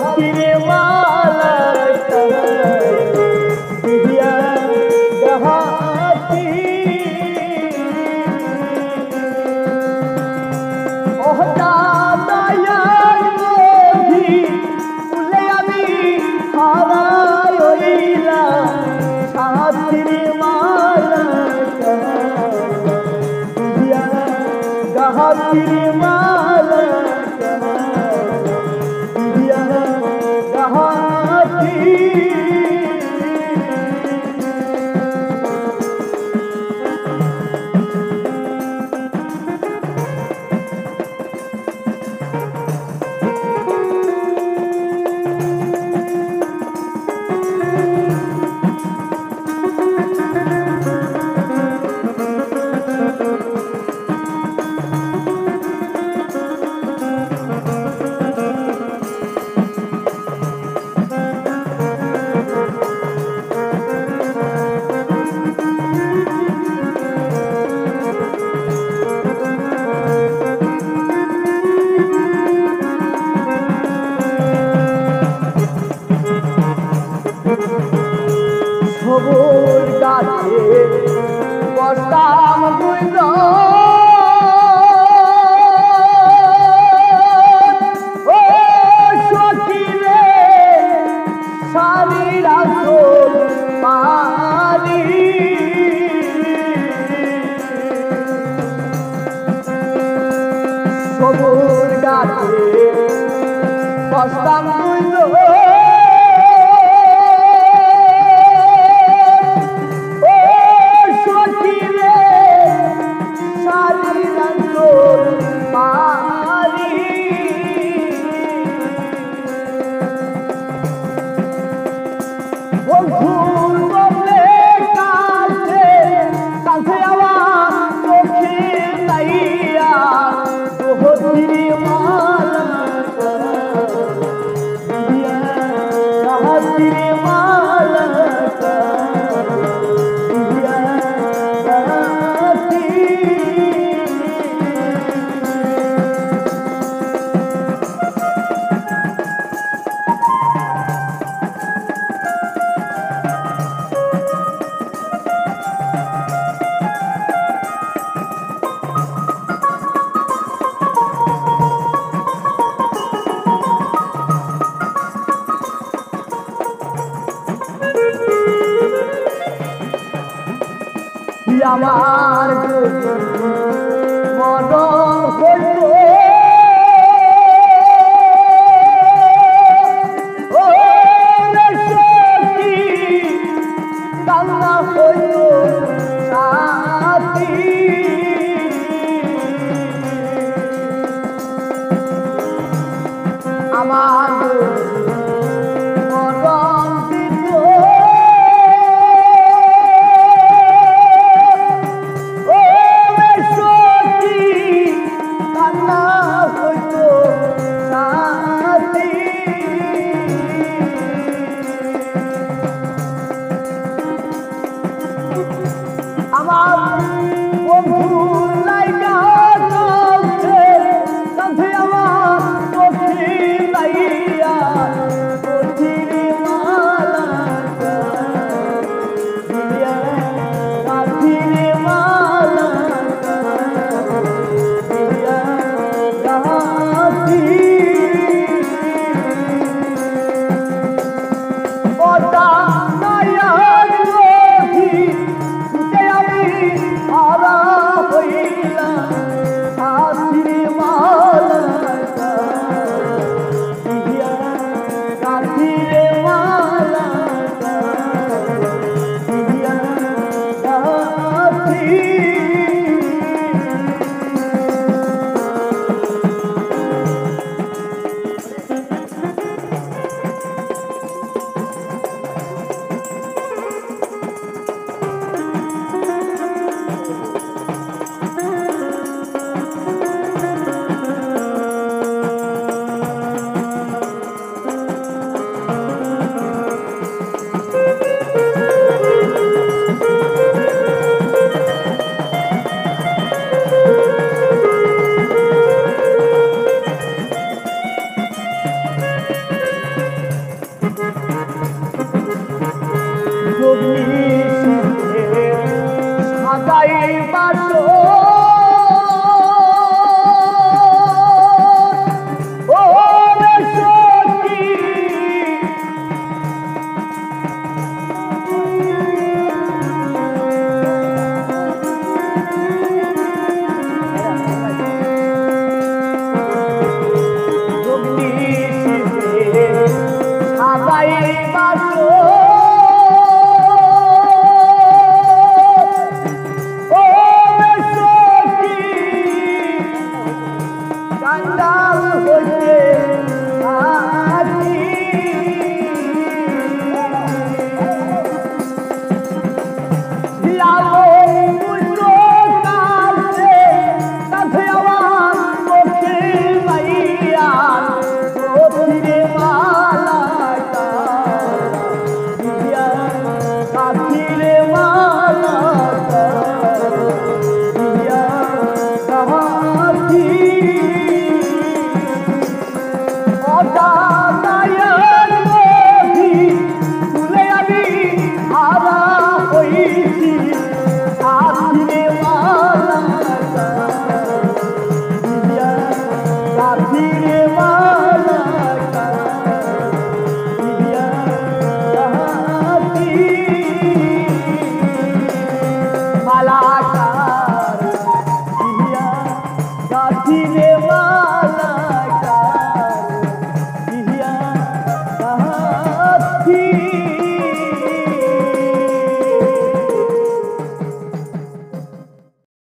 হাতিরে মালা দিয়া হাতি ওহটা দয়ার নদী ফুলে আমি হারাই হইলাম হাতিরে মালা দিয়া হাতিরে মালা সবুজ গাছে বসতাম দুইজন ও সখী রে শাড়ির আঁচল পারি সবুজ গাছে বসতাম দুইজন আমার মরণ হইল ও সখী কান্না হইল সাথী আমার কাঙ্গাল হইতে আসি লালো পুজো কাছে কাছে আমার মুখে মাইয়া ওরে মালা দিয়া কাঠিরে মালা দিয়া কাঠি অদানায়ন নদী তুলে আমি হারা হইছি কাঠিরে মালা দিয়া কাঠিরে মালা দিয়া কাঠি মালাকার দিয়া কাঠিরে মালাকার দিয়া কাঠি